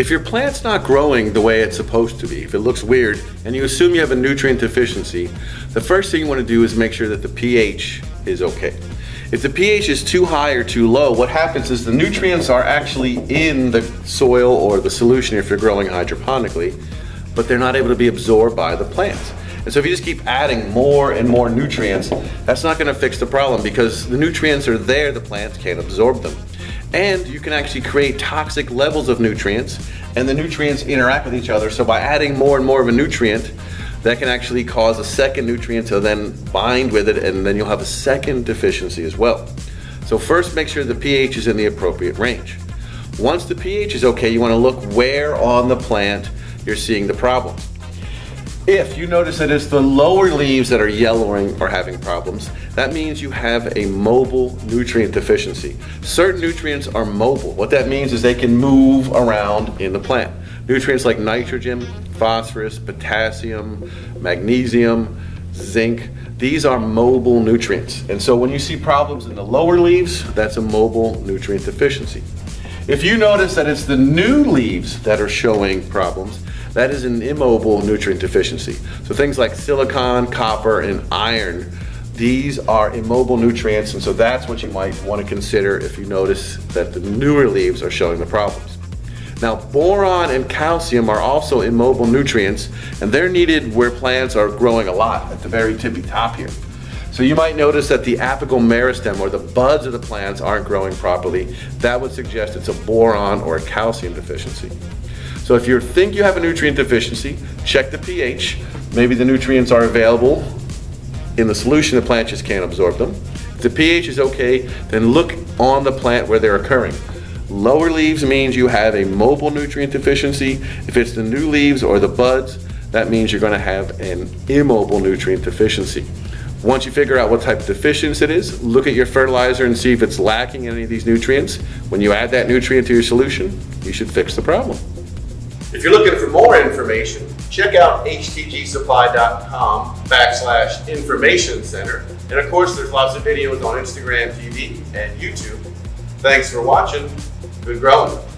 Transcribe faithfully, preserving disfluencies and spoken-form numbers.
If your plant's not growing the way it's supposed to be, if it looks weird, and you assume you have a nutrient deficiency, the first thing you want to do is make sure that the pH is okay. If the pH is too high or too low, what happens is the nutrients are actually in the soil or the solution if you're growing hydroponically, but they're not able to be absorbed by the plants. And so if you just keep adding more and more nutrients, that's not going to fix the problem, because the nutrients are there, the plants can't absorb them. And you can actually create toxic levels of nutrients, and the nutrients interact with each other. So by adding more and more of a nutrient, that can actually cause a second nutrient to then bind with it, and then you'll have a second deficiency as well. So first, make sure the pH is in the appropriate range. Once the pH is okay, you want to look where on the plant you're seeing the problems. If you notice that it's the lower leaves that are yellowing or having problems, that means you have a mobile nutrient deficiency. Certain nutrients are mobile. What that means is they can move around in the plant. Nutrients like nitrogen, phosphorus, potassium, magnesium, zinc, these are mobile nutrients. And so when you see problems in the lower leaves, that's a mobile nutrient deficiency. If you notice that it's the new leaves that are showing problems, that is an immobile nutrient deficiency. So things like silicon, copper, and iron, these are immobile nutrients, and so that's what you might want to consider if you notice that the newer leaves are showing the problems. Now, boron and calcium are also immobile nutrients, and they're needed where plants are growing a lot, at the very tippy top here. So you might notice that the apical meristem, or the buds of the plants, aren't growing properly. That would suggest it's a boron or a calcium deficiency. So if you think you have a nutrient deficiency, check the pH. Maybe the nutrients are available in the solution, the plant just can't absorb them. If the pH is okay, then look on the plant where they're occurring. Lower leaves means you have a mobile nutrient deficiency. If it's the new leaves or the buds, that means you're going to have an immobile nutrient deficiency. Once you figure out what type of deficiency it is, look at your fertilizer and see if it's lacking any of these nutrients. When you add that nutrient to your solution, you should fix the problem. If you're looking for more information, check out h t g supply dot com backslash information center. And of course, there's lots of videos on Instagram T V and YouTube. Thanks for watching. Good growing.